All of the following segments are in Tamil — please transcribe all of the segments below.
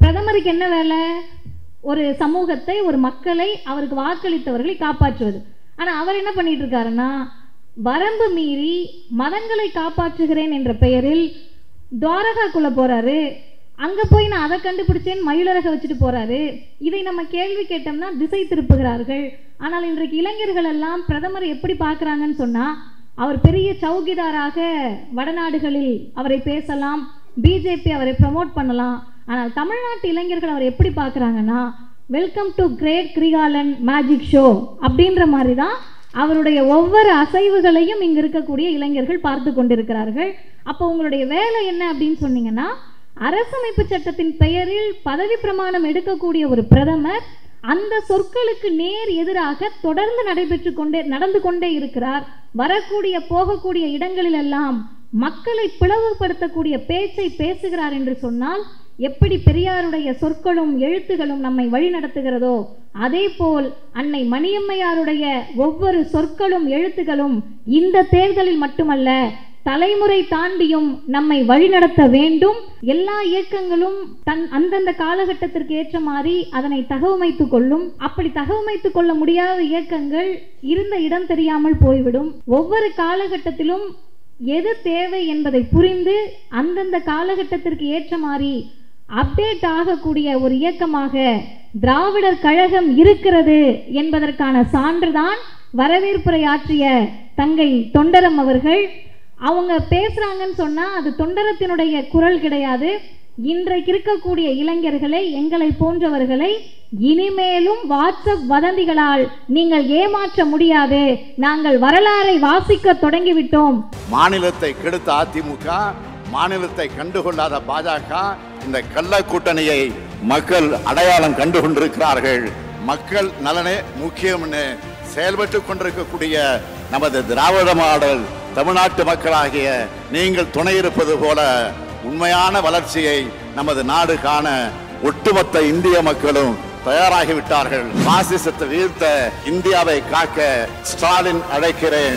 பிரதமருக்கு என்ன வேலை? ஒரு சமூகத்தை, ஒரு மக்களை, அவருக்கு வாக்களித்தவர்களை காப்பாற்றுவது. ஆனா அவர் என்ன பண்ணிட்டு இருக்காருன்னா, வரம்பு மீறி மதங்களை காப்பாற்றுகிறேன் என்ற பெயரில் துவாரகாக்குள்ள போறாரு. அங்க போய் நான் அதை கண்டுபிடிச்சேன் மயிலரக வச்சுட்டு போறாரு. இதை நம்ம கேள்வி கேட்டோம்னா திசை திருப்புகிறார்கள். ஆனால் இன்றைக்கு இளைஞர்கள் எல்லாம் பிரதமரை எப்படி பார்க்குறாங்கன்னு சொன்னா, அவர் பெரிய சௌகிதாராக வடநாடுகளில் அவரை பேசலாம், பிஜேபி அவரை ப்ரமோட் பண்ணலாம். ஆனால் தமிழ்நாட்டு இளைஞர்கள் அவர் எப்படி பார்க்குறாங்கன்னா, welcome to great Kirikalan magic show அப்படின்ற மாதிரி தான் அவருடைய ஒவ்வொரு அசைவுகளையும் இங்கு இருக்கக்கூடிய இளைஞர்கள் பார்த்து கொண்டிருக்கிறார்கள். அப்போ உங்களுடைய வேலை என்ன அப்படின்னு சொன்னீங்கன்னா, அரசமைப்பு சட்டத்தின் பெயரில் பதவி பிரமாணம் எடுக்கக்கூடிய ஒரு பிரதமர் அந்த சொற்களுக்கு நேர் எதிராக தொடர்ந்து நடந்து கொண்டே இருக்கிறார். வரக்கூடிய போகக்கூடிய இடங்களில் எல்லாம் மக்களை பிளவுபடுத்தக்கூடிய பேச்சை பேசுகிறார் என்று சொன்னால், எப்படி பெரியாருடைய சொற்களும் எழுத்துகளும் நம்மை வழி நடத்துகிறதோ அதே போல் அன்னை மணியம்மையாருடைய ஒவ்வொரு சொற்களும் எழுத்துகளும் இந்த தேர்தலில் மட்டுமல்ல தலைமுறை தாண்டியும் நம்மை வழிநடத்த வேண்டும். எல்லா இயக்கங்களும் அந்தந்த காலகட்டத்திற்கு ஏற்ற மாதிரி அதனை தகவமைத்துக் கொள்ளும். அப்படி தகவமைத்துக் கொள்ள முடியாத இயக்கங்கள் இருந்த இடம் தெரியாமல் போய்விடும். ஒவ்வொரு காலகட்டத்திலும் எது தேவை என்பதை புரிந்து அந்தந்த காலகட்டத்திற்கு ஏற்ற மாதிரி அப்டேட் ஆகக்கூடிய ஒரு இயக்கமாக திராவிடர் கழகம் இருக்கிறது என்பதற்கான சான்றுதான் வரவேற்புரை ஆற்றிய தங்கை தொண்டரம் அவர்கள். அவங்க பேசுறாங்கன்னு சொன்னா அது தொண்டரத்தினுடைய குரல் கிடையாது. இன்றைக்கு இருக்கக்கூடிய இளைஞர்களை, எங்களை போன்றவர்களை இனிமேலும் வாட்ஸ்அப் வதந்திகளால் நீங்கள் ஏமாற்ற முடியாது. நாங்கள் வரலாறை வாசிக்க தொடங்கிவிட்டோம். மாநிலத்தை கெடுத்த அதிமுக, மாநிலத்தை கண்டுகொள்ளாத பாஜக, இந்த கள்ள கூட்டணியை மக்கள் அடையாளம் கண்டு கொண்டிருக்கிறார்கள். மக்கள் நலனே முக்கியம்னு செயல்பட்டு கொண்டிருக்கக்கூடிய நமது திராவிட மாடல் தமிழ்நாட்டு மக்களாகிய நீங்கள் துணை இருப்பது போல உண்மையான வளர்ச்சியை நமது நாடு காண ஒட்டுமொத்த இந்திய மக்களும் தயாராகிவிட்டார்கள். பாசிசத்தை வீழ்த்த இந்தியாவை காக்க ஸ்டாலின் அழைக்கிறேன்.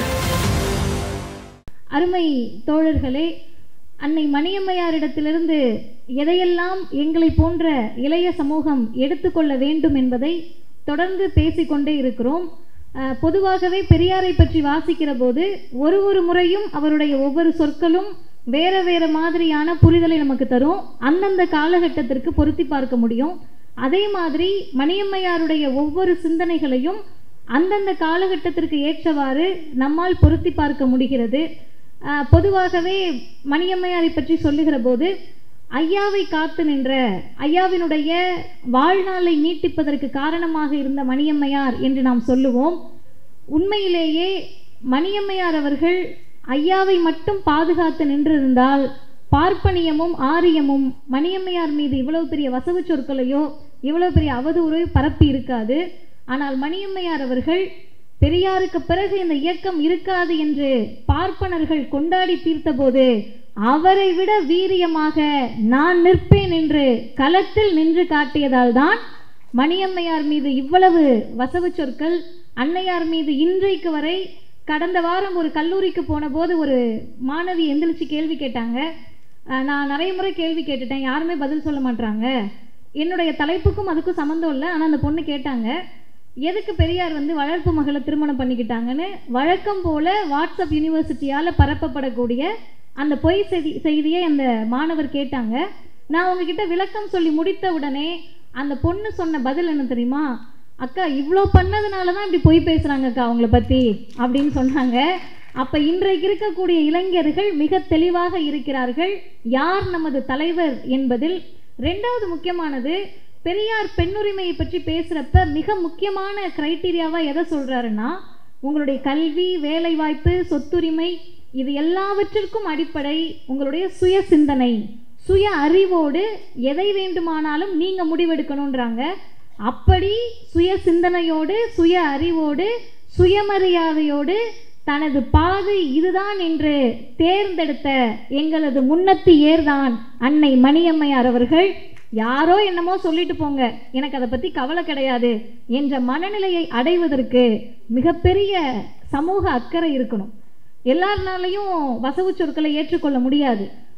அருமை தோழர்களே, அன்னை மணியம்மையாரிடத்திலிருந்து எதையெல்லாம் எங்களை போன்ற இளைய சமூகம் எடுத்துக்கொள்ள வேண்டும் என்பதை தொடர்ந்து பேசிக்கொண்டே இருக்கிறோம். பொதுவாகவே பெரியாரை பற்றி வாசிக்கிற போது ஒரு முறையும் அவருடைய ஒவ்வொரு சொற்களும் வேற வேற மாதிரியான புரிதலை நமக்கு தரும். அந்தந்த காலகட்டத்திற்கு பொருத்தி பார்க்க முடியும். அதே மாதிரி மணியம்மையாருடைய ஒவ்வொரு சிந்தனைகளையும் அந்தந்த காலகட்டத்திற்கு ஏற்றவாறு நம்மால் பொருத்தி பார்க்க முடிகிறது. பொதுவாகவே மணியம்மையாரை பற்றி சொல்லுகிற போது ஐயாவை காத்து நின்ற, ஐயாவினுடைய வாழ்நாளை நீட்டிப்பதற்கு காரணமாக இருந்த மணியம்மையார் என்று நாம் சொல்லுவோம். உண்மையிலேயே மணியம்மையார் அவர்கள் ஐயாவை மட்டும் பாதுகாத்து நின்றிருந்தால் பார்ப்பனியமும் ஆரியமும் மணியம்மையார் மீது இவ்வளவு பெரிய வசவு சொற்களையோ இவ்வளவு பெரிய அவதூறையோ பரப்பி இருக்காது. ஆனால் மணியம்மையார் அவர்கள் பெரியாருக்கு பிறகு இந்த இயக்கம் இருக்காது என்று பார்ப்பனர்கள் கொண்டாடி தீர்த்த போது அவரை விட வீரியமாக நான் நிற்பேன் என்று களத்தில் நின்று காட்டியதால் தான் மணியம்மையார் மீது இவ்வளவு வசவு சொற்கள். அன்னையார் மீது இன்றைக்கு வரை, கடந்த வாரம் ஒரு கல்லூரிக்கு போன போது ஒரு மாணவி எந்திரிச்சு கேள்வி கேட்டாங்க. நான் நிறைய முறை கேள்வி கேட்டுட்டேன், யாருமே பதில் சொல்ல மாட்டாங்க. என்னுடைய தலைப்புக்கும் அதுக்கும் சம்மந்தம் இல்லை. ஆனால் அந்த பொண்ணு கேட்டாங்க, எதுக்கு பெரியார் வளர்ப்பு மகளை திருமணம் பண்ணிக்கிட்டாங்கன்னு. வழக்கம் போல வாட்ஸ்அப் யூனிவர்சிட்டியால் பரப்பப்படக்கூடிய அந்த பொய் செய்தியை அந்த மாணவர் கேட்டாங்க. நான் உங்ககிட்ட விளக்கம் சொல்லி முடித்த உடனே அந்த பொண்ணு சொன்ன பதில் என்ன தெரியுமா? அக்கா, இவ்வளோ பண்ணதுனால தான் இப்படி பொய் பேசுகிறாங்க அக்கா அவங்கள பற்றி அப்படின்னு சொன்னாங்க. அப்போ இன்றைக்கு இருக்கக்கூடிய இளைஞர்கள் மிக தெளிவாக இருக்கிறார்கள் யார் நமது தலைவர் என்பதில். ரெண்டாவது முக்கியமானது, பெரியார் பெண்ணுரிமையை பற்றி பேசுகிறப்ப மிக முக்கியமான கிரைட்டீரியாவாக எதை சொல்கிறாருன்னா, உங்களுடைய கல்வி, வேலைவாய்ப்பு, சொத்துரிமை, இது எல்லாவற்றிற்கும் அடிப்படை உங்களுடைய சுய சிந்தனை, சுய அறிவோடு எதை வேண்டுமானாலும் நீங்கள் முடிவெடுக்கணுன்றாங்க. அப்படி சுய சிந்தனையோடு, சுய அறிவோடு, சுயமரியாதையோடு தனது பாதை இதுதான் என்று தேர்ந்தெடுத்த எங்களது முன்னத்தி ஏர்தான் அன்னை மணியம்மையார் அவர்கள். யாரோ என்னமோ சொல்லிட்டு போங்க, எனக்கு அதை பற்றி கவலை கிடையாது என்ற மனநிலையை அடைவதற்கு மிகப்பெரிய சமூக அக்கறை இருக்கணும். எல்லாருனாலையும் வசவு சொற்களை ஏற்றுக்கொள்ள முடியாது.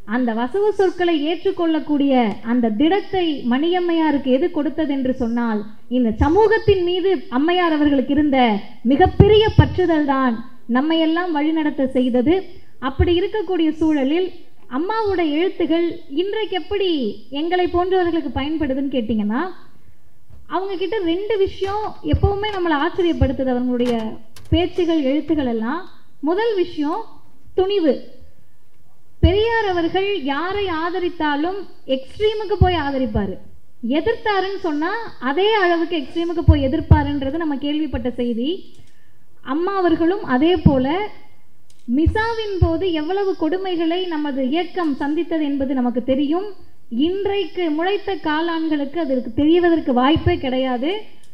அந்த வசவு சொற்களை ஏற்றுக்கொள்ளக்கூடிய அந்த திடத்தை மணியம்மையாருக்கு எது கொடுத்தது என்று சொன்னால், இந்த சமூகத்தின் மீது அம்மையார் அவர்களுக்கு இருந்த மிகப்பெரிய பற்றுதல் தான் நம்மையெல்லாம் வழிநடத்த செய்தது. அப்படி இருக்கக்கூடிய சூழலில் அம்மாவோட எழுத்துகள் இன்றைக்கு எப்படி எங்களை போன்றவர்களுக்கு பயன்படுதுன்னு கேட்டிங்கன்னா, அவங்க கிட்ட 2 விஷயம் எப்பவுமே நம்மளை ஆச்சரியப்படுத்துது அவங்களுடைய பேச்சுகள் எழுத்துக்கள் எல்லாம். முதல் விஷயம் துணிவு. பெரியார் அவர்கள் யாரை ஆதரித்தாலும் எக்ஸ்ட்ரீமுக்கு போய் ஆதரிப்பார். எதிர்த்தாருன்னு சொன்னால் அதே அளவுக்கு எக்ஸ்ட்ரீமுக்கு போய் எதிர்ப்பாருன்றது நம்ம கேள்விப்பட்ட செய்தி. அம்மா அவர்களும் அதே போல மிசாவின் போது எவ்வளவு கொடுமைகளை நமது இயக்கம் சந்தித்தது என்பது நமக்கு தெரியும். இன்றைக்கு முளைத்த காளான்களுக்கு அதற்கு தெரிவதற்கு வாய்ப்பே கிடையாது.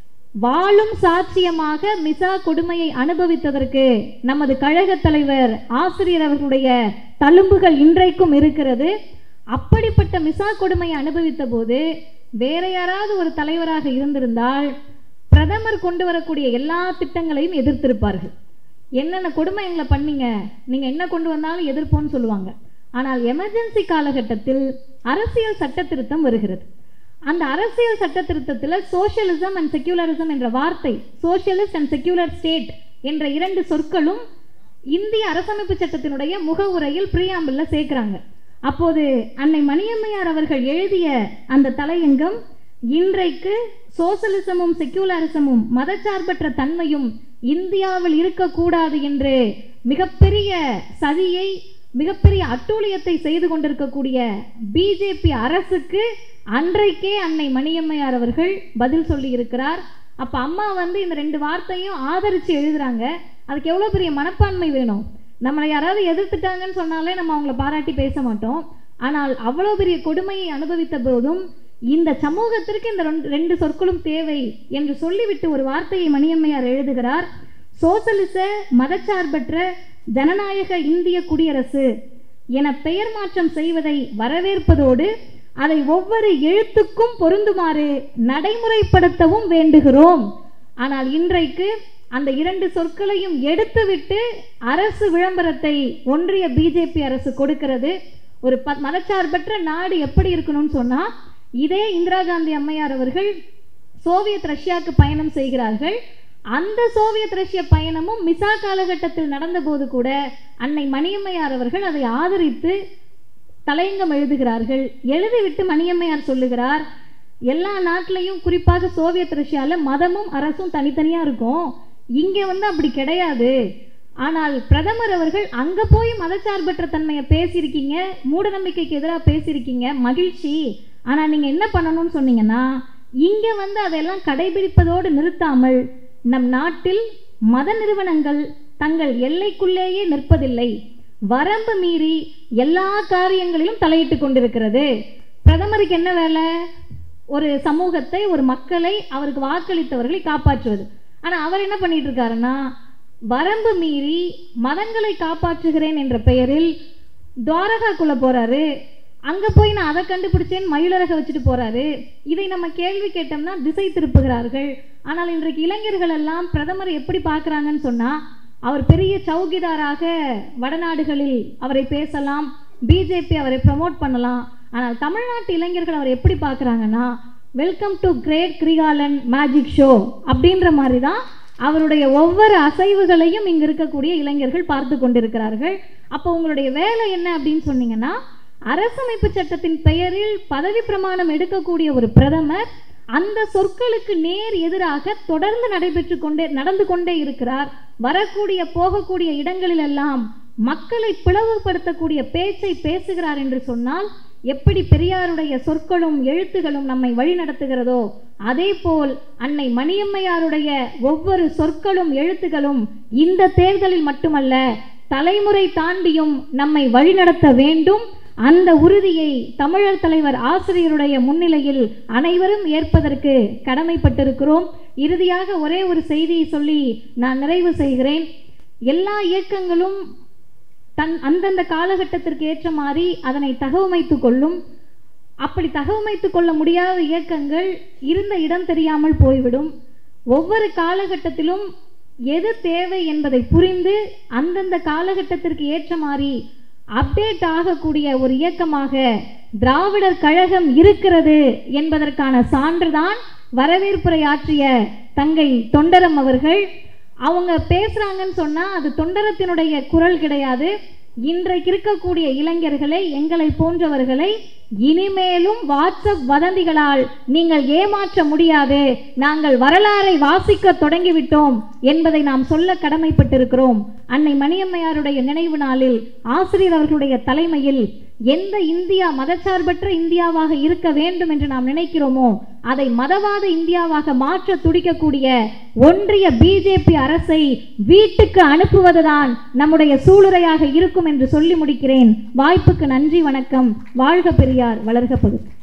வாழும் சாட்சியமாக மிசா கொடுமையை அனுபவித்ததற்கு நமது கழக தலைவர் ஆசிரியர் அவர்களுடைய தழும்புகள் இன்றைக்கும் இருக்கிறது. அப்படிப்பட்ட மிசா கொடுமையை அனுபவித்த போது வேற யாராவது ஒரு தலைவராக இருந்திருந்தால் பிரதமர் கொண்டு வரக்கூடிய எல்லா திட்டங்களையும் எதிர்த்திருப்பார்கள். என்னென்ன கொடுமை எங்களை பண்ணீங்க, நீங்க என்ன கொண்டு வந்தாலும் எதிர்ப்போம்னு சொல்லுவாங்க. ஆனால் எமர்ஜென்சி காலகட்டத்தில் அரசியல் சட்ட திருத்தம் வருகிறது. அந்த அரசியல் சட்ட திருத்தத்தில் சோஷியலிசம் அண்ட் செக்யூலரிசம் என்ற வார்த்தை, சோஷியலிஸ்ட் அண்ட் செக்யூலர் ஸ்டேட் என்ற 2 சொற்களும் இந்திய அரசமைப்பு சட்டத்தினுடைய முகவுரையில் பிரியாம்பிள்ல சேர்க்கிறாங்க. அப்போது அன்னை மணியம்மையார் அவர்கள் எழுதிய அந்த தலையங்கம் இன்றைக்கு சோசலிசமும் செக்யூலரிசமும் மதச்சார்பற்ற தன்மையும் இந்தியாவில் இருக்கக்கூடாது என்று மிகப்பெரிய சதியை, மிகப்பெரிய அட்டூழியத்தை செய்து கொண்டிருக்கக்கூடிய பிஜேபி அரசுக்கு அன்றைக்கே அன்னை மணியம்மையார் அவர்கள் பதில் சொல்லி இருக்கிறார். அப்ப அம்மா இந்த 2 வார்த்தையும் ஆதரிச்சு எழுதுறாங்க. அதுக்கு எவ்வளவு பெரிய மனப்பான்மை வேணும். நம்மளை யாராவது எதிர்த்துட்டாங்கன்னு சொன்னாலே நம்ம அவங்கள பாராட்டி பேச மாட்டோம். ஆனால் அவ்வளவு பெரிய கொடுமையை அனுபவித்த போதும் இந்த சமூகத்திற்கு இந்த 2 சொற்களும் தேவை என்று சொல்லிவிட்டு ஒரு வார்த்தையை மணியம்மையார் எழுதுகிறார். சோசலிச மதச்சார்பற்ற ஜனநாயக இந்திய குடியரசு என பெயர் மாற்றம் செய்வதை வரவேற்பதோடு அதை ஒவ்வொரு எழுத்துக்கும் பொருந்துமாறு நடைமுறைப்படுத்தவும் வேண்டுகிறோம். ஆனால் இன்றைக்கு அந்த 2 சொற்களையும் எடுத்துவிட்டு அரசு விளம்பரத்தை ஒன்றிய பிஜேபி அரசு கொடுக்கிறது. ஒரு மதச்சார்பற்ற நாடு எப்படி இருக்கணும்னு சொன்னா, இதே இந்திரா காந்தி அம்மையார் அவர்கள் சோவியத் ரஷ்யாவுக்கு பயணம் செய்கிறார்கள். அந்த சோவியத் ரஷ்ய பயணமும் மிசா காலகட்டத்தில் நடந்த போது கூட அன்னை மணியம்மையார் அவர்கள் அதை ஆதரித்து தலையங்கம் எழுதுகிறார்கள். எழுதிவிட்டு மணியம்மையார் சொல்லுகிறார், எல்லா நாட்டிலையும் குறிப்பாக சோவியத் ரஷ்யால மதமும் அரசும் தனித்தனியா இருக்கும், இங்க அப்படி கிடையாது. ஆனால் பிரதமர் அவர்கள் அங்க போய் மதச்சார்பற்ற தன்மையை பேசியிருக்கீங்க, மூட நம்பிக்கைக்கு எதிராக பேசியிருக்கீங்க, மகிழ்ச்சி. ஆனா நீங்க என்ன பண்ணணும்னு சொன்னீங்கன்னா, இங்க அதெல்லாம் கடைபிடிப்பதோடு நிறுத்தாமல் நம் நாட்டில் மத நிறுவனங்கள் தங்கள் எல்லைக்குள்ளேயே நிற்பதில்லை, வரம்பு மீறி எல்லா காரியங்களிலும் தலையிட்டு கொண்டிருக்கிறது. பிரதமருக்கு என்ன வேலை? ஒரு சமூகத்தை, ஒரு மக்களை, அவருக்கு வாக்களித்தவர்களை காப்பாற்றுவது. ஆனா அவர் என்ன பண்ணிட்டு இருக்காருன்னா, வரம்பு மீறி மதங்களை காப்பாற்றுகிறேன் என்ற பெயரில் துவாரகாக்குள்ள போறாரு. அங்க போய் நான் அதை கண்டுபிடிச்சேன் மயிலரக வச்சுட்டு போறாரு. இதை நம்ம கேள்வி கேட்டோம்னா திசை திருப்புகிறார்கள். ஆனால் இன்றைக்கு இளைஞர்கள் எல்லாம் பிரதமரை எப்படி பார்க்குறாங்கன்னு சொன்னா, அவர் பெரிய சௌகிதாராக வடநாடுகளில் அவரை பேசலாம், பிஜேபி அவரை ப்ரமோட் பண்ணலாம். ஆனால் தமிழ்நாட்டு இளைஞர்கள் அவர் எப்படி பார்க்குறாங்கன்னா, welcome to great Kirikalan magic show அப்படின்ற மாதிரி தான் அவருடைய ஒவ்வொரு அசைவுகளையும் இங்கு இருக்கக்கூடிய இளைஞர்கள் பார்த்து கொண்டிருக்கிறார்கள். அப்போ உங்களுடைய வேலை என்ன அப்படின்னு சொன்னீங்கன்னா, அரசமைப்பு சட்டத்தின் பெயரில் பதவி பிரமாணம் எடுக்கக்கூடிய ஒரு பிரதமர் அந்த சொற்களுக்கு நேர் எதிராக தொடர்ந்து நடந்து கொண்டே இருக்கிறார். வரக்கூடிய போகக்கூடிய இடங்களில் எல்லாம் மக்களை பிளவுபடுத்தக்கூடிய பேச்சை பேசுகிறார் என்று சொன்னால், எப்படி பெரியாருடைய சொற்களும் எழுத்துகளும் நம்மை வழி நடத்துகிறதோ அதே போல் அன்னை மணியம்மையாருடைய ஒவ்வொரு சொற்களும் எழுத்துகளும் இந்த தேர்தலில் மட்டுமல்ல தலைமுறை தாண்டியும் நம்மை வழிநடத்த வேண்டும். அந்த உறுதியை தமிழர் தலைவர் ஆசிரியருடைய முன்னிலையில் அனைவரும் ஏற்பதற்கு கடமைப்பட்டிருக்கிறோம். இறுதியாக ஒரே ஒரு செய்தியை சொல்லி நான் நிறைவு செய்கிறேன். எல்லா இயக்கங்களும் அந்தந்த காலகட்டத்திற்கு ஏற்ற மாதிரி அதனை தகவமைத்துக் கொள்ளும். அப்படி தகவமைத்துக் கொள்ள முடியாத இயக்கங்கள் இருந்த இடம் தெரியாமல் போய்விடும். ஒவ்வொரு காலகட்டத்திலும் எது தேவை என்பதை புரிந்து அந்தந்த காலகட்டத்திற்கு ஏற்ற மாதிரி அப்டேட் ஆகக்கூடிய ஒரு இயக்கமாக திராவிடர் கழகம் இருக்கிறது என்பதற்கான சான்றுதான் வரவேற்புரையாற்றிய தங்கை தொண்டரம் அவர்கள். அவங்க பேசுறாங்கன்னு சொன்னா அது தொண்டரத்தினுடைய குரல் கிடையாது. இன்றைக்கு இருக்கக்கூடிய இளைஞர்களை, எங்களை போன்றவர்களை இனிமேலும் வாட்ஸ்அப் வதந்திகளால் நீங்கள் ஏமாற்ற முடியாது, நாங்கள் வரலாறை வாசிக்க தொடங்கிவிட்டோம் என்பதை நாம் சொல்ல கடமைப்பட்டிருக்கிறோம். அன்னை மணியம்மையாருடைய நினைவு நாளில் ஆசிரியர் அவர்களுடைய தலைமையில் எந்த இந்தியா மதச்சார்பற்ற இந்தியாவாக இருக்க வேண்டும் என்று நாம் நினைக்கிறோமோ அதை மதவாத இந்தியாவாக மாற்ற துடிக்கக்கூடிய ஒன்றிய பிஜேபி அரசை வீட்டுக்கு அனுப்புவதுதான் நம்முடைய சூளுரையாக இருக்கும் என்று சொல்லி முடிக்கிறேன். வாய்ப்புக்கு நன்றி, வணக்கம். வாழ்க பெரியார், வளர்க பகுதி.